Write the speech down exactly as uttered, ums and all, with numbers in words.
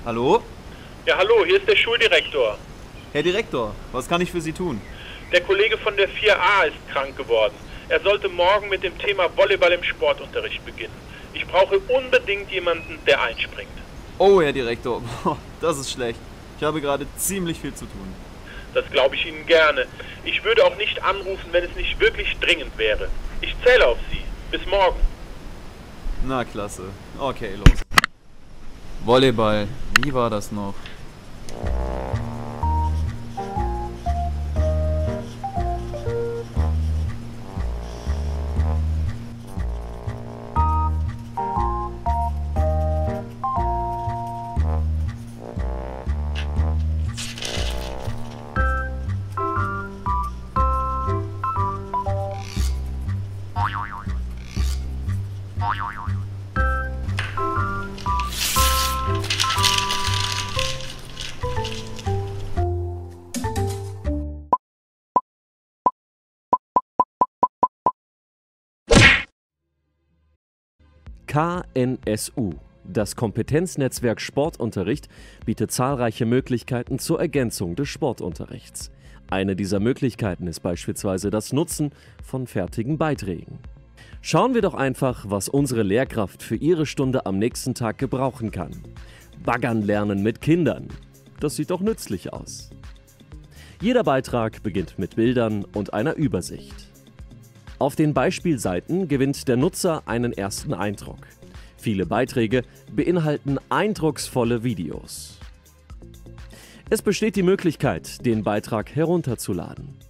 Hallo? Ja, hallo, hier ist der Schuldirektor. Herr Direktor, was kann ich für Sie tun? Der Kollege von der vier a ist krank geworden. Er sollte morgen mit dem Thema Volleyball im Sportunterricht beginnen. Ich brauche unbedingt jemanden, der einspringt. Oh, Herr Direktor, das ist schlecht. Ich habe gerade ziemlich viel zu tun. Das glaube ich Ihnen gerne. Ich würde auch nicht anrufen, wenn es nicht wirklich dringend wäre. Ich zähle auf Sie. Bis morgen. Na klasse. Okay, los. Volleyball, wie war das noch? K N S U, das Kompetenznetzwerk Sportunterricht, bietet zahlreiche Möglichkeiten zur Ergänzung des Sportunterrichts. Eine dieser Möglichkeiten ist beispielsweise das Nutzen von fertigen Beiträgen. Schauen wir doch einfach, was unsere Lehrkraft für ihre Stunde am nächsten Tag gebrauchen kann. Baggern lernen mit Kindern. Das sieht doch nützlich aus. Jeder Beitrag beginnt mit Bildern und einer Übersicht. Auf den Beispielseiten gewinnt der Nutzer einen ersten Eindruck. Viele Beiträge beinhalten eindrucksvolle Videos. Es besteht die Möglichkeit, den Beitrag herunterzuladen.